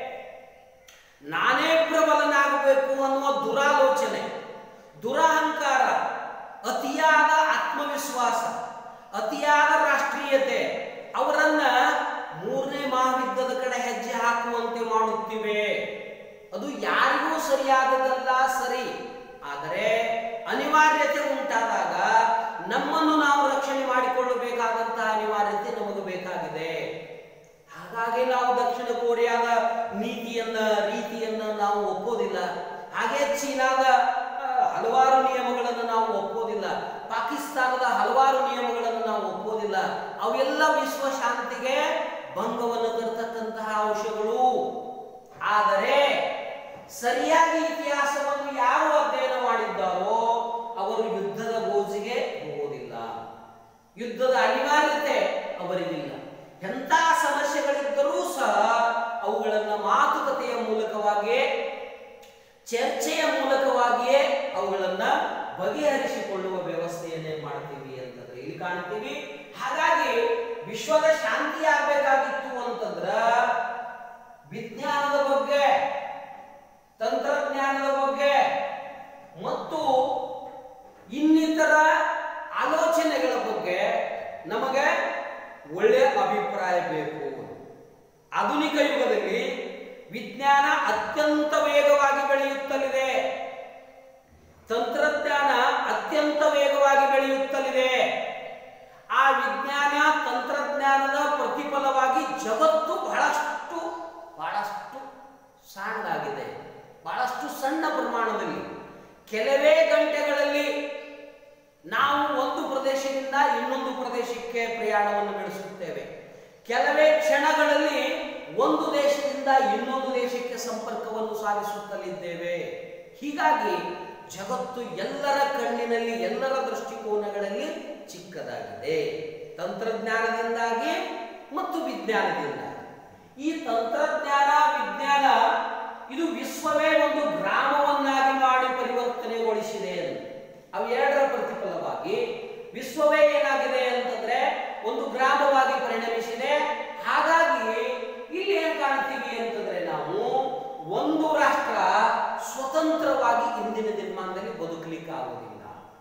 ನಾನೇ ಪ್ರಬಲನಾಗಬೇಕು ಅನ್ನುವ ದುರಾಲೋಚನೆ, ದುರಹಂಕಾರ, ಅತಿಯಾದ ಆತ್ಮವಿಶ್ವಾಸ, ಅತಿಯಾದ ರಾಷ್ಟ್ರೀಯತೆ ಅವರನ್ನ ಮೂರನೇ ಮಹಾಯುದ್ಧದ ಕಡೆ ಹೆಜ್ಜೆ ಹಾಕುವಂತೆ ಮಾಡುತ್ತಿವೆ. ಅದು ಯಾರಿಗೂ ಸರಿಯಾದದಲ್ಲ, ಸರಿ. ಆದರೆ ಅನಿವಾರ್ಯತೆ ಉಂಟಾದಾಗ ನಮ್ಮನ್ನು ನಾವು ರಕ್ಷಣೆ ಮಾಡಿಕೊಳ್ಳಬೇಕಾದಂತಹ ಅನಿವಾರ್ಯತೆ ನಮಗೆ ಬೇಕಾಗಿದೆ. ಹಾಗಾಗಿ ನಾವು ದಕ್ಷಿಣ ಕೊರಿಯಾದ ನೀತಿಯನ್ನ ರೀತಿಯನ್ನ ನಾವು ಒಪ್ಪೋದಿಲ್ಲ. ಹಾಗೆ ಚೀನಾದ ಹಲವಾರು ನಿಯಮಗಳನ್ನು ನಾವು ಒಪ್ಪೋದಿಲ್ಲ. ಪಾಕಿಸ್ತಾನದ ಹಲವಾರು ನಿಯಮಗಳನ್ನು ನಾವು ಒಪ್ಪೋದಿಲ್ಲ. ಅವೆಲ್ಲ ವಿಶ್ವ ಶಾಂತಿಗೆ ಭಂಗವನ್ನು ತರತಕ್ಕಂತಹ ಅಂಶಗಳು. ಆದರೆ ಸರಿಯಾಗಿ ಇತಿಹಾಸವನ್ನು ಯಾರು ಅಧ್ಯಯನ ಮಾಡಿದ್ದಾರೋ ಅವರು ಯುದ್ಧದ ಗೋಜಿಗೆ ಹೋಗೋದಿಲ್ಲ. ಯುದ್ಧದ ಅನಿವಾರ್ಯತೆ ಅವರಿಗಿಲ್ಲ. ಎಂಥ ಸಮಸ್ಯೆಗಳಿದ್ದರೂ ಸಹ ಅವುಗಳನ್ನು ಮಾತುಕತೆಯ ಮೂಲಕವಾಗಿಯೇ, ಚರ್ಚೆಯ ಮೂಲಕವಾಗಿಯೇ ಅವುಗಳನ್ನ ಬಗೆಹರಿಸಿಕೊಳ್ಳುವ ವ್ಯವಸ್ಥೆಯನ್ನೇ ಮಾಡ್ತೀವಿ ಅಂತಂದ್ರೆ ಇಲ್ಲಿ ಕಾಣ್ತೀವಿ. ಹಾಗಾಗಿ ವಿಶ್ವದ ಶಾಂತಿ ಆಗ್ಬೇಕಾಗಿತ್ತು ಅಂತಂದ್ರ ವಿಜ್ಞಾನದ ಬಗ್ಗೆ, ತಂತ್ರಜ್ಞಾನದ ಬಗ್ಗೆ ಮತ್ತು ಇನ್ನಿತರ ಆಲೋಚನೆಗಳ ಬಗ್ಗೆ ನಮಗೆ ಒಳ್ಳೆಯ ಅಭಿಪ್ರಾಯ ಬೇಕು. ಆಧುನಿಕ ಯುಗದಲ್ಲಿ ವಿಜ್ಞಾನ ಅತ್ಯಂತ ವೇಗವಾಗಿ ಬೆಳೆಯುತ್ತಲಿದೆ. ತಂತ್ರಜ್ಞಾನ ಅತ್ಯಂತ ವೇಗವಾಗಿ ಬೆಳೆಯುತ್ತಲಿದೆ. ಆ ವಿಜ್ಞಾನ ತಂತ್ರಜ್ಞಾನದ ಪ್ರತಿಫಲವಾಗಿ ಜಗತ್ತು ಬಹಳಷ್ಟು ಬಹಳಷ್ಟು ಸಣ್ಣದಾಗಿದೆ. ಬಹಳಷ್ಟು ಸಣ್ಣ ಪ್ರಮಾಣದಲ್ಲಿ ಕೆಲವೇ ಗಂಟೆಗಳಲ್ಲಿ ನಾವು ಒಂದು ಪ್ರದೇಶದಿಂದ ಇನ್ನೊಂದು ಪ್ರದೇಶಕ್ಕೆ ಪ್ರಯಾಣವನ್ನು ಬೆಳೆಸುತ್ತೇವೆ. ಕೆಲವೇ ಕ್ಷಣಗಳಲ್ಲಿ ಒಂದು ದೇಶದಿಂದ ಇನ್ನೊಂದು ದೇಶಕ್ಕೆ ಸಂಪರ್ಕವನ್ನು ಸಾಧಿಸುತ್ತಲಿದ್ದೇವೆ. ಹೀಗಾಗಿ ಜಗತ್ತು ಎಲ್ಲರ ಕಣ್ಣಿನಲ್ಲಿ, ಎಲ್ಲರ ದೃಷ್ಟಿಕೋನಗಳಲ್ಲಿ ಚಿಕ್ಕದಾಗಿದೆ. ತಂತ್ರಜ್ಞಾನದಿಂದಾಗಿ ಮತ್ತು ವಿಜ್ಞಾನದಿಂದಾಗಿ. ಈ ತಂತ್ರಜ್ಞಾನ, ವಿಜ್ಞಾನ ಇದು ವಿಶ್ವವೇ ಒಂದು ಗ್ರಾಮವನ್ನಾಗಿ ಮಾಡಿ ಪರಿವರ್ತನೆಗೊಳಿಸಿದೆ. ಅವೆರಡರ ಪ್ರತಿಫಲವಾಗಿ ವಿಶ್ವವೇ ಏನಾಗಿದೆ ಅಂತಂದ್ರೆ ಒಂದು ಗ್ರಾಮವಾಗಿ ಪರಿಣಮಿಸಿದೆ. ಹಾಗಾಗಿ ಇಲ್ಲಿ ಏನ್ ಕಾಣ್ತೀವಿ ಅಂತಂದ್ರೆ ನಾವು ಒಂದು ರಾಷ್ಟ್ರ ಸ್ವತಂತ್ರವಾಗಿ ಇಂದಿನ ದಿನಮಾನದಲ್ಲಿ ಬದುಕಲಿಕ್ಕೆ ಆಗುವುದಿಲ್ಲ.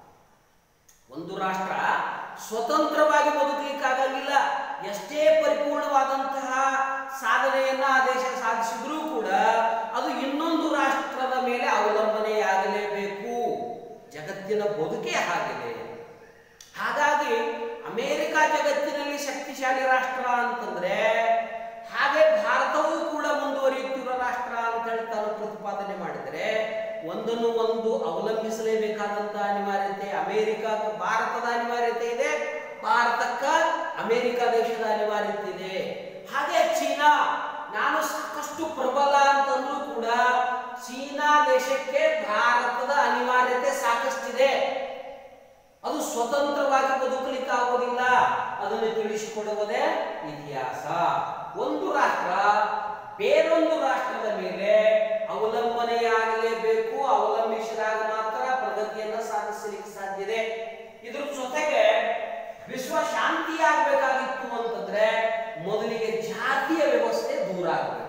ಒಂದು ರಾಷ್ಟ್ರ ಸ್ವತಂತ್ರವಾಗಿ ಬದುಕಲಿಕ್ಕೆ ಆಗಂಗಿಲ್ಲ. ಎಷ್ಟೇ ಪರಿಪೂರ್ಣವಾದಂತಹ ಸಾಧನೆಯನ್ನ ಆ ದೇಶ ಸಾಧಿಸಿದ್ರೂ ಕೂಡ ಅದು ಇನ್ನೊಂದು ರಾಷ್ಟ್ರದ ಮೇಲೆ ಅವಲಂಬನೆಯಾಗಲೇಬೇಕು. ಜಗತ್ತಿನ ಬದುಕೇ ಆಗಿದೆ. ಹಾಗಾಗಿ ಅಮೆರಿಕ ಜಗತ್ತಿನಲ್ಲಿ ಶಕ್ತಿಶಾಲಿ ರಾಷ್ಟ್ರ ಅಂತಂದ್ರೆ ಹಾಗೆ ಭಾರತವೂ ಕೂಡ ಮುಂದುವರಿಯುತ್ತಿರುವ ರಾಷ್ಟ್ರ ಅಂತ ಹೇಳಿ ತಾನು ಪ್ರತಿಪಾದನೆ ಮಾಡಿದರೆ ಒಂದನ್ನು ಒಂದು ಅವಲಂಬಿಸಲೇಬೇಕಾದಂತಹ ಅನಿವಾರ್ಯತೆ ಅಮೆರಿಕ ಭಾರತದ ಅನಿವಾರ್ಯತೆ ಇದೆ, ಭಾರತಕ್ಕ ಅಮೆರಿಕ ದೇಶದ ಅನಿವಾರ್ಯತೆ ಇದೆ. ಹಾಗೆ ಚೀನಾ, ನಾನು ಸಾಕಷ್ಟು ಪ್ರಬಲ ಅಂತಂದ್ರೂ ಕೂಡ ಚೀನಾ ದೇಶಕ್ಕೆ ಭಾರತದ ಅನಿವಾರ್ಯತೆ ಸಾಕಷ್ಟಿದೆ. ಅದು ಸ್ವತಂತ್ರವಾಗಿ ಬದುಕಲಿಕ್ಕೆ ಆಗೋದಿಲ್ಲ. ಅದನ್ನು ತಿಳಿಸಿಕೊಡುವುದೇ ಇತಿಹಾಸ. ಒಂದು ರಾಷ್ಟ್ರ ಬೇರೊಂದು ರಾಷ್ಟ್ರದ ಮೇಲೆ ಅವಲಂಬನೆಯಾಗಲೇಬೇಕು. ಅವಲಂಬಿಸಿದಾಗ ಮಾತ್ರ ಪ್ರಗತಿಯನ್ನು ಸಾಧಿಸಲಿಕ್ಕೆ ಸಾಧ್ಯ ಇದೆ. ಇದ್ರ ಜೊತೆಗೆ ವಿಶ್ವ ಶಾಂತಿ ಆಗ್ಬೇಕಾಗಿತ್ತು ಅಂತಂದ್ರೆ ಮೊದಲಿಗೆ ಜಾತಿಯ ವ್ಯವಸ್ಥೆ ದೂರ ಆಗಬೇಕು.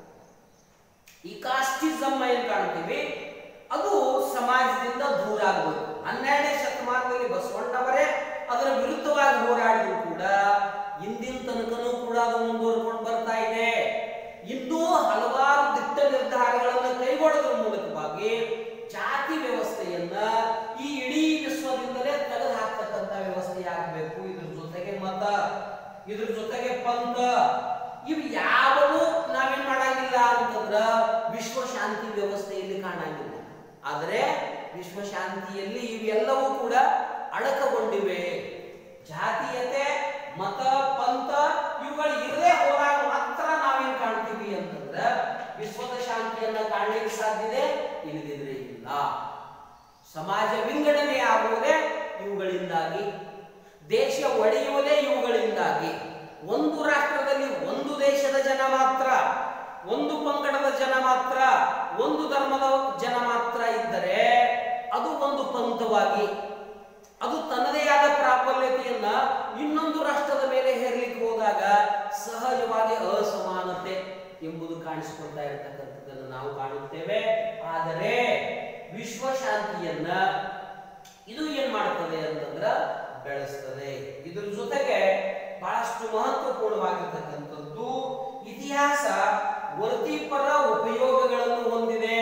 ಈ ಕಾಸ್ಟಿಸಮ್ ಏನ್ ಕಾಣ್ತೀವಿ ಅದು ಸಮಾಜದಿಂದ ದೂರ ಆಗಬೇಕು. ಹನ್ನೆರಡನೇ ಶತಮಾನದಲ್ಲಿ ಬಸವಣ್ಣವರೇ ಅದರ ವಿರುದ್ಧವಾಗಿ ಹೋರಾಡಿದ್ರು ಕೂಡ ಇಂದಿನ ತನಕನೂ ಕೂಡ ಅದು ಮುಂದುವರ್ಕೊಂಡು ಬರ್ತಾ ಇದೆ. ಇನ್ನೂ ಹಲವಾರು ದಿಟ್ಟ ನಿರ್ಧಾರಗಳನ್ನು ಕೈಗೊಳ್ಳೋದ್ರ ಮೂಲಕವಾಗಿ ಜಾತಿ ವ್ಯವಸ್ಥೆಯನ್ನ ಈ ಇಡೀ ವಿಶ್ವದಿಂದಲೇ ತೆಗೆದು ಹಾಕ್ತಕ್ಕಂಥ ವ್ಯವಸ್ಥೆ ಆಗಬೇಕು. ಇದ್ರ ಜೊತೆಗೆ ಮತ ಇದ್ರ ಜೊತೆಗೆ ಪಂಥ, ಇವು ಯಾವೂ ನಾವೇನ್ ಮಾಡಂಗಿಲ್ಲ ಅಂತಂದ್ರ ವಿಶ್ವಶಾಂತಿ ವ್ಯವಸ್ಥೆಯಲ್ಲಿ ಕಾಣಂಗಿಲ್ಲ. ಆದರೆ ವಿಶ್ವಶಾಂತಿಯಲ್ಲಿ ಇವೆಲ್ಲವೂ ಕೂಡ ಅಡಕಗೊಂಡಿವೆ. ಜಾತೀಯತೆ, ಮತ, ಪಂಥ ಇವುಗಳು ಇರದೇ ಹೋದಾಗ ಮಾತ್ರ ನಾವೇನ್ ಕಾಣ್ತೀವಿ ಅಂತಂದ್ರ ವಿಶ್ವದ ಶಾಂತಿಯನ್ನ ಕಾಣಲಿಕ್ಕೆ ಸಾಧ್ಯತೆ, ಇಲ್ಲದಿದ್ರೆ ಇಲ್ಲ. ಸಮಾಜ ವಿಂಗಡಣೆ ಆಗುವುದೇ ಇವುಗಳಿಂದಾಗಿ, ದೇಶ ಒಡೆಯುವುದೇ ಇವುಗಳಿಂದಾಗಿ. ಒಂದು ರಾಷ್ಟ್ರದಲ್ಲಿ ಒಂದು ದೇಶದ ಜನ ಮಾತ್ರ, ಒಂದು ಪಂಗಡದ ಜನ ಮಾತ್ರ, ಒಂದು ಧರ್ಮದ ಜನ ಮಾತ್ರ ಇದ್ದರೆ ಅದು ಒಂದು ಪಂಥವಾಗಿ ಅದು ತನ್ನದೇ ಆದ ಪ್ರಾಬಲ್ಯತೆಯನ್ನ ಇನ್ನೊಂದು ರಾಷ್ಟ್ರದ ಮೇಲೆ ಹೇರಲಿಕ್ಕೆ ಹೋದಾಗ ಸಹಜವಾಗಿ ಅಸಮಾನತೆ ಎಂಬುದು ಕಾಣಿಸಿಕೊಳ್ತಾ ಇರತಕ್ಕಂಥದ್ದನ್ನು ನಾವು ಕಾಣುತ್ತೇವೆ. ಆದರೆ ವಿಶ್ವಶಾಂತಿಯನ್ನ ಇದು ಏನ್ ಮಾಡ್ತದೆ ಅಂತಂದ್ರ ಬೆಳೆಸ್ತದೆ. ಇದ್ರ ಜೊತೆಗೆ ಬಹಳಷ್ಟು ಮಹತ್ವಪೂರ್ಣವಾಗಿರ್ತಕ್ಕಂಥದ್ದು ಇತಿಹಾಸ ವೃತ್ತಿಪರ ಉಪಯೋಗಗಳನ್ನು ಹೊಂದಿದೆ.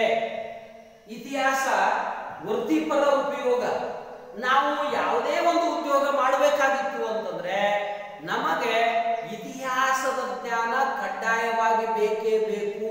ಇತಿಹಾಸ ವೃತ್ತಿಪರ ಉಪಯೋಗ. ನಾವು ಯಾವುದೇ ಒಂದು ಉದ್ಯೋಗ ಮಾಡಬೇಕಾಗಿತ್ತು ಅಂತಂದ್ರೆ ನಮಗೆ ಇತಿಹಾಸದ ಜ್ಞಾನ ಕಡ್ಡಾಯವಾಗಿ ಬೇಕೇ ಬೇಕು.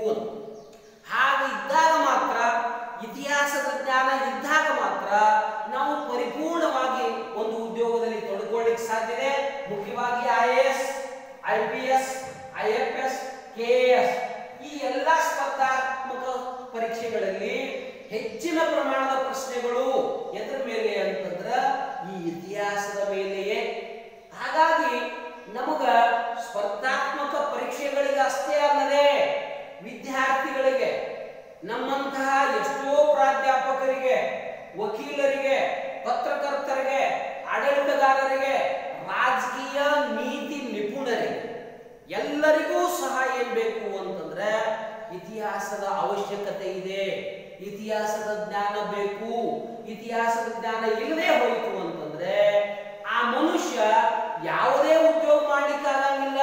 ಹಾಗೆ ಇದ್ದಾಗ ಮಾತ್ರ, ಇತಿಹಾಸದ ಜ್ಞಾನ ಇದ್ದಾಗ ಮಾತ್ರ ನಾವು ಪರಿಪೂರ್ಣವಾಗಿ ಒಂದು ಉದ್ಯೋಗದಲ್ಲಿ ತೊಡಕೊಳ್ಳಿಕ್ಕೆ ಸಾಧ್ಯತೆ. ಮುಖ್ಯವಾಗಿ I A S, I P S, I F S, K A S ಈ ಎಲ್ಲ ಸ್ಪರ್ಧಾತ್ಮಕ ಪರೀಕ್ಷೆಗಳಲ್ಲಿ ಹೆಚ್ಚಿನ ಪ್ರಮಾಣದ ಪ್ರಶ್ನೆಗಳು ಎದರ ಮೇಲೆ ಅಂತಂದ್ರ ಈ ಇತಿಹಾಸದ ಮೇಲೆಯೇ. ಹಾಗಾಗಿ ನಮಗ ಸ್ಪರ್ಧಾತ್ಮಕ ಪರೀಕ್ಷೆಗಳಿಗೆ ಅಷ್ಟೇ ಅಲ್ಲದೆ ವಿದ್ಯಾರ್ಥಿಗಳಿಗೆ, ನಮ್ಮಂತಹ ಎಷ್ಟೋ ಪ್ರಾಧ್ಯಾಪಕರಿಗೆ, ವಕೀಲರಿಗೆ, ಪತ್ರಕರ್ತರಿಗೆ, ಆಡಳಿತಗಾರರಿಗೆ, ರಾಜಕೀಯ ನೀತಿ ನಿಪುಣರಿಗೆ ಎಲ್ಲರಿಗೂ ಸಹ ಏನ್ ಬೇಕು ಅಂತಂದ್ರೆ ಇತಿಹಾಸದ ಅವಶ್ಯಕತೆ ಇದೆ. ಇತಿಹಾಸದ ಜ್ಞಾನ ಬೇಕು. ಇತಿಹಾಸದ ಜ್ಞಾನ ಇಲ್ಲದೆ ಹೋಯಿತು ಅಂತಂದ್ರೆ ಆ ಮನುಷ್ಯ ಯಾವುದೇ ಉದ್ಯೋಗ ಮಾಡ್ಲಿಕ್ಕೆ ಆಗಂಗಿಲ್ಲ.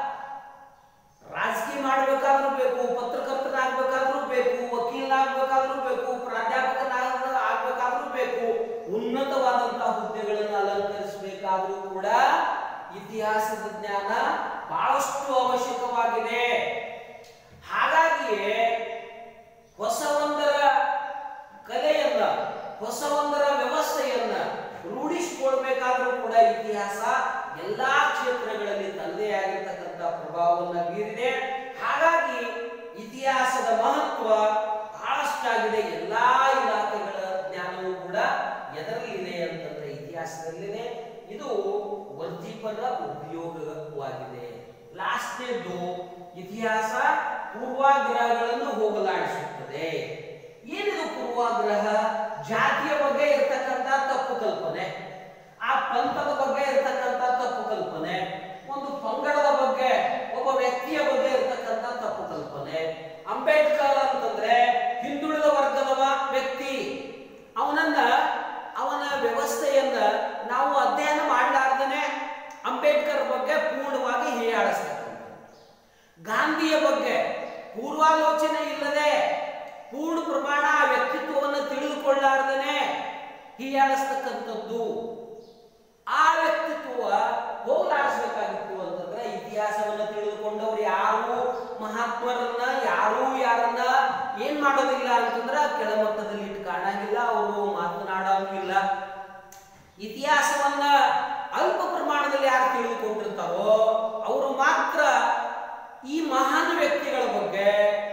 ರಾಜಕೀಯ ಮಾಡ್ಬೇಕಾದ್ರೂ ಬೇಕು, ಪತ್ರಕರ್ತನಾಗ್ಬೇಕಾದ್ರೂ ಬೇಕು, ವಕೀಲನಾಗ್ಬೇಕಾದ್ರೂ ಬೇಕು, ಪ್ರಾಧ್ಯಾಪಕನಾಗ ಆಗ್ಬೇಕಾದ್ರೂ ಬೇಕು, ಉನ್ನತವಾದಂತಹ ಹುದ್ದೆಗಳನ್ನು ಅಲಂಕರಿಸಬೇಕಾದ್ರೂ ಕೂಡ ಇತಿಹಾಸದ ಜ್ಞಾನ ಬಹಳಷ್ಟು ಅವಶ್ಯಕವಾಗಿದೆ. ಹಾಗಾಗಿಯೇ ಹೊಸ ಒಂದರ ಕಲೆಯನ್ನ, ಹೊಸ ಒಂದರ ವ್ಯವಸ್ಥೆಯನ್ನ ರೂಢಿಸಿಕೊಳ್ಬೇಕಾದ್ರೂ ಕೂಡ ಇತಿಹಾಸ ಎಲ್ಲಾ ಕ್ಷೇತ್ರಗಳಲ್ಲಿ ತನ್ನದೇ ಆಗಿರ್ತಕ್ಕಂಥ ಪ್ರಭಾವವನ್ನು ಬೀರಿದೆ. ಹಾಗಾಗಿ ಇತಿಹಾಸದ ಮಹತ್ವ ಬಹಳಷ್ಟಾಗಿದೆ. ಎಲ್ಲಾ ಇಲಾಖೆಗಳ ಜ್ಞಾನವೂ ಕೂಡ ಎದರಲ್ಲಿದೆ ಅಂತಂದ್ರೆ ಇತಿಹಾಸದಲ್ಲಿದೆ. ಇದು ವೃತ್ತಿಪರ ಉಪಯೋಗವಾಗಿದೆ. ಲಾಸ್ಟ್ನೇದು ಇತಿಹಾಸ ಪೂರ್ವಾಗ್ರಹಗಳನ್ನು ಹೋಗಲಾಡಿಸುತ್ತದೆ. ಏನಿದು ಪೂರ್ವಾಗ್ರಹ? ಜಾತಿಯ ಬಗ್ಗೆ ಇರತಕ್ಕಂತ ತಪ್ಪು ಕಲ್ಪನೆ, ಆ ಪಂಥದ ಬಗ್ಗೆ ಇರತಕ್ಕಂತ ತಪ್ಪು ಕಲ್ಪನೆ, ಒಂದು ಪಂಗಡದ ಬಗ್ಗೆ, ಒಬ್ಬ ವ್ಯಕ್ತಿಯ ಬಗ್ಗೆ ಇರತಕ್ಕಂತ ತಪ್ಪು ಕಲ್ಪನೆ. ಅಂಬೇಡ್ಕರ್ ಅಂತಂದ್ರೆ ಹಿಂದುಳಿದ ವರ್ಗದವ ವ್ಯಕ್ತಿ, ಅವನನ್ನ ಅವನ ವ್ಯವಸ್ಥೆಯನ್ನ ನಾವು ಅಧ್ಯಯನ ಮಾಡಲಾರ್ದೇನೆ ಅಂಬೇಡ್ಕರ್ ಬಗ್ಗೆ ಪೂರ್ಣವಾಗಿ ಹೀಯಾಳಿಸ್ತಕ್ಕಂಥ, ಗಾಂಧಿಯ ಬಗ್ಗೆ ಪೂರ್ವಾಲೋಚನೆ ಇಲ್ಲದೆ ಪೂರ್ಣ ಪ್ರಮಾಣ ಆ ವ್ಯಕ್ತಿತ್ವವನ್ನು ತಿಳಿದುಕೊಳ್ಳಾರ್ದೇನೆ ಹೀಯಾಳಿಸ್ತಕ್ಕಂಥದ್ದು. ಆ ವ್ಯಕ್ತಿತ್ವ ಹೋಗಲಾಡಿಸಬೇಕಾಗಿತ್ತು ಅಂತಂದ್ರೆ ಇತಿಹಾಸವನ್ನ ತಿಳಿದುಕೊಂಡವ್ರು ಯಾರು ಮಹಾತ್ಮರನ್ನ, ಯಾರು ಯಾರನ್ನ ಏನ್ ಮಾಡೋದಿಲ್ಲ ಅಂತಂದ್ರ ಕೆಳಮಟ್ಟದಲ್ಲಿ ಇಟ್ಟು ಕಾಣಂಗಿಲ್ಲ, ಅವರು ಮಾತನಾಡಂಗಿಲ್ಲ. ಇತಿಹಾಸವನ್ನ ಅಲ್ಪ ಪ್ರಮಾಣದಲ್ಲಿ ಯಾರು ತಿಳಿದುಕೊಂಡಿರ್ತಾರೋ ಅವರು ಮಾತ್ರ ಈ ಮಹಾನ್ ವ್ಯಕ್ತಿಗಳ ಬಗ್ಗೆ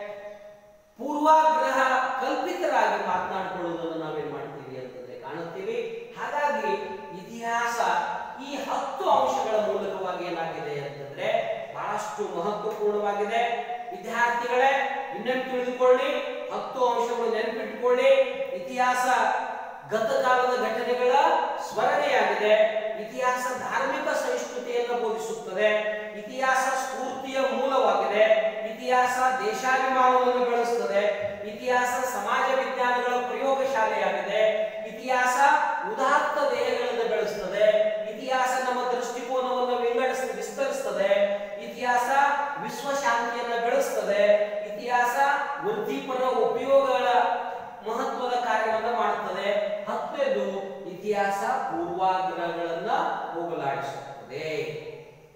ಪೂರ್ವಾಗ್ರಹ ಕಲ್ಪಿತರಾಗಿ ಮಾತನಾಡಿಕೊಳ್ಳುವುದನ್ನು ನಾವೇನ್ ಮಾಡ್ತೀವಿ ಅಂತಂದ್ರೆ ಕಾಣುತ್ತೀವಿ. ಹಾಗಾಗಿ ಇತಿಹಾಸ ಈ ಹತ್ತು ಅಂಶಗಳ ಮೂಲಕವಾಗಿ ಏನಾಗಿದೆ ಅಂತಂದ್ರೆ ಬಹಳಷ್ಟು ಮಹತ್ವಪೂರ್ಣವಾಗಿದೆ. ವಿದ್ಯಾರ್ಥಿಗಳೇ ಇನ್ನೊಂದು ತಿಳಿದುಕೊಳ್ಳಿ, ಹತ್ತು ಅಂಶಗಳು ನೆನಪಿಟ್ಟುಕೊಳ್ಳಿ. ಇತಿಹಾಸ ಗತಕಾಲದ ಘಟನೆಗಳ ಸ್ಮರಣೆಯಾಗಿದೆ. ಇತಿಹಾಸ ಧಾರ್ಮಿಕ ಸಹಿಷ್ಣುತೆಯನ್ನು ಬೋಧಿಸುತ್ತದೆ. ಇತಿಹಾಸ ಸ್ಫೂರ್ತಿಯ ಮೂಲವಾಗಿದೆ. ಇತಿಹಾಸ ದೇಶಾಭಿಮಾನವನ್ನು ಬೆಳೆಸುತ್ತದೆ. ಇತಿಹಾಸ ಸಮಾಜ ವಿಜ್ಞಾನಗಳ ಪ್ರಯೋಗಶಾಲೆಯಾಗಿದೆ. ಇತಿಹಾಸ ಉದಾತ್ತ ದೇಹಗಳನ್ನು ಬೆಳೆಸುತ್ತದೆ. ಇತಿಹಾಸ ನಮ್ಮ ದೃಷ್ಟಿಕೋನವನ್ನು ವಿಂಗಡಿಸ ವಿಸ್ತರಿಸುತ್ತದೆ. ಇತಿಹಾಸ ವಿಶ್ವಶಾಂತಿಯನ್ನು ಬೆಳೆಸುತ್ತದೆ. ಇತಿಹಾಸ ವೃತ್ತಿಪರ ಉಪಯೋಗಗಳ ಮಹತ್ವದ ಕಾರ್ಯವನ್ನು ಮಾಡುತ್ತದೆ. ಹತ್ತನೇದು ಇತಿಹಾಸ ಪೂರ್ವಾಗ್ರಹಗಳನ್ನ ಹೋಗಲಾಡಿಸುತ್ತದೆ.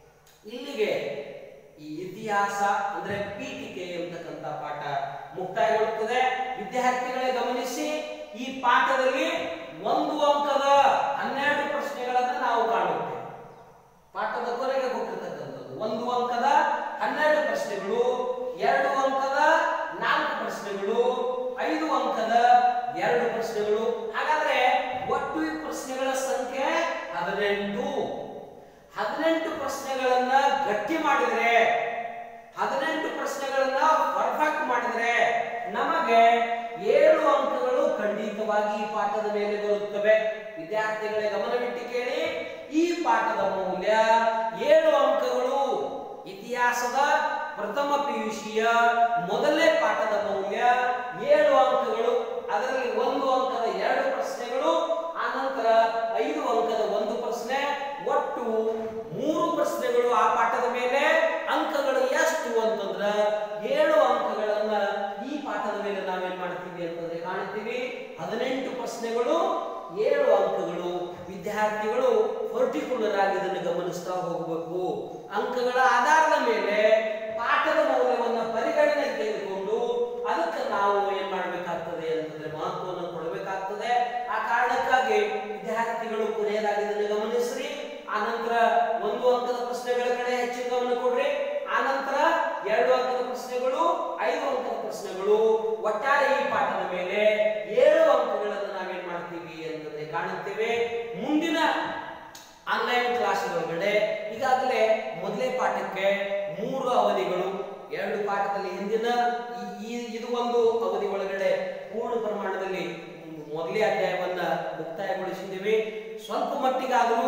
ಇಲ್ಲಿಗೆ ಈ ಇತಿಹಾಸ ಅಂದ್ರೆ ಪೀಠಿಕೆ ಎಂಬತಕ್ಕಂತ ಪಾಠ ಮುಕ್ತಾಯಗೊಳ್ಳುತ್ತದೆ. ವಿದ್ಯಾರ್ಥಿಗಳೇ ಗಮನಿಸಿ, ಈ ಪಾಠದಲ್ಲಿ ಒಂದು ಅಂಕದ ಹನ್ನೆರಡು ಪ್ರಶ್ನೆಗಳನ್ನು ನಾವು ಕಾಣುತ್ತೇವೆ. ಪಾಠದ ಕೊನೆಗೆ ಕೊಟ್ಟಿರ್ತಕ್ಕಂಥದ್ದು ಒಂದು ಅಂಕದ ಹನ್ನೆರಡು ಪ್ರಶ್ನೆಗಳು, ಎರಡು ಅಂಕದ ನಾಲ್ಕು ಪ್ರಶ್ನೆಗಳು, ಐದು ಅಂಕದ ಎರಡು ಪ್ರಶ್ನೆಗಳು. ಹಾಗಾದ್ರೆ ಒಟ್ಟು ಈ ಪ್ರಶ್ನೆಗಳ ಸಂಖ್ಯೆ ಹದಿನೆಂಟು. ಹದಿನೆಂಟು ಪ್ರಶ್ನೆಗಳನ್ನ ಗಟ್ಟಿ ಮಾಡಿದ್ರೆ, ಹದಿನೆಂಟು ಪ್ರಶ್ನೆಗಳನ್ನ ಪರ್ಫೆಕ್ಟ್ ಮಾಡಿದ್ರೆ ನಮಗೆ ಏಳು ಅಂಕಗಳು ಖಂಡಿತವಾಗಿ ಈ ಪಾಠದ ಮೇಲೆ ಬರುತ್ತವೆ. ವಿದ್ಯಾರ್ಥಿಗಳೇ ಗಮನವಿಟ್ಟು ಕೇಳಿ, ಈ ಪಾಠದ ಮೌಲ್ಯ ಏಳು ಅಂಕಗಳು. ಇತಿಹಾಸದ ಪ್ರಥಮ ಪಿಯುಸಿಯ ಮೊದಲನೇ ಪಾಠದ ಮೌಲ್ಯ ಏಳು ಅಂಕಗಳು. ಅದರಲ್ಲಿ ಒಂದು ಅಂಕದ ಎರಡು ಪ್ರಶ್ನೆಗಳು, ಆನಂತರ ಐದು ಅಂಕದ ಒಂದು ಪ್ರಶ್ನೆ, ಒಟ್ಟು ಮೂರು ಪ್ರಶ್ನೆಗಳು. ಆ ಪಾಠದ ಮೇಲೆ ಅಂಕಗಳು ಎಷ್ಟು ಅಂತಂದ್ರ ಏಳು ಅಂಕಗಳನ್ನ ಈ ಪಾಠದ ಮೇಲೆ ನಾವೇನ್ ಮಾಡ್ತೀವಿ ಅಂತಂದ್ರೆ ಕಾಣ್ತೀವಿ. ಹದಿನೆಂಟು ಪ್ರಶ್ನೆಗಳು, ಏಳು ಅಂಕಗಳು. ವಿದ್ಯಾರ್ಥಿಗಳು ಪರ್ಟಿಕ್ಯುಲರ್ ಆಗಿ ಇದನ್ನು ಗಮನಿಸ್ತಾ ಹೋಗಬೇಕು. ಅಂಕಗಳ ಆಧಾರದ ಮೇಲೆ ಪಾಠದ ಮೌಲ್ಯವನ್ನು ಪರಿಗಣನೆಗೆ ತೆಗೆದುಕೊಂಡು ಅದಕ್ಕೆ ನಾವು ಏನ್ ಮಾಡ್ಬೇಕಾಗ್ತದೆ ಅಂತಂದ್ರೆ ಮಹತ್ವವನ್ನು ಕೊಡಬೇಕಾಗ್ತದೆ. ಆ ಕಾರಣಕ್ಕಾಗಿ ವಿದ್ಯಾರ್ಥಿಗಳು ಕೊನೆಯದಾಗಿ ಇದನ್ನು ಗಮನಿಸ್ರಿ. ಆನಂತರ ಒಂದು ಅಂಕದ ಪ್ರಶ್ನೆಗಳ ಕಡೆ ಹೆಚ್ಚಿನ ಗಮನ ಕೊಡ್ರಿ. ಆನಂತರ ಎರಡು ಅಂಕದ ಪ್ರಶ್ನೆಗಳು, ಐದು ಅಂಕದ ಪ್ರಶ್ನೆಗಳು. ಒಟ್ಟಾರೆ ಈ ಪಾಠದ ಮೇಲೆ ಏಳು ಅಂಕಗಳನ್ನು ನಾವೇನ್ ಮಾಡ್ತೀವಿ ಅಂತಂದ್ರೆ ಕಾಣುತ್ತೇವೆ. ಮುಂದಿನ ಆನ್ಲೈನ್ ಕ್ಲಾಸ್ ಒಳಗಡೆ ಈಗಾಗಲೇ ಮೊದಲೇ ಪಾಠಕ್ಕೆ ಮೂರು ಅವಧಿಗಳು, ಎರಡು ಪಾಠದಲ್ಲಿ ಹಿಂದಿನ ಇದು ಒಂದು ಅವಧಿ ಒಳಗಡೆ ಪೂರ್ಣ ಪ್ರಮಾಣದಲ್ಲಿ ಮೊದಲೇ ಅಧ್ಯಾಯವನ್ನ ಮುಕ್ತಾಯಗೊಳಿಸಿದ್ದೀವಿ. ಸ್ವಲ್ಪ ಮಟ್ಟಿಗಾದರೂ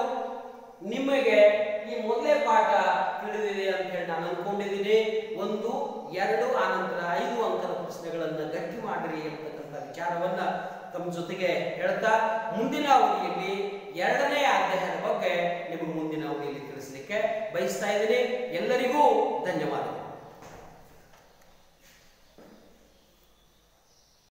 ನಿಮಗೆ ಈ ಮೊದಲೇ ಪಾಠ ತಿಳಿದಿದೆ ಅಂತ ಹೇಳಿ ನಾನು ಅನ್ಕೊಂಡಿದ್ದೀನಿ. ಒಂದು, ಎರಡು, ಆನಂತರ ಐದು ಅಂಕದ ಪ್ರಶ್ನೆಗಳನ್ನ ಗಟ್ಟಿ ಮಾಡ್ರಿ ಅಂತಕ್ಕಂಥ ವಿಚಾರವನ್ನ ತಮ್ಮ ಜೊತೆಗೆ ಹೇಳ್ತಾ ಮುಂದಿನ ಅವಧಿಯಲ್ಲಿ ಎರಡನೇ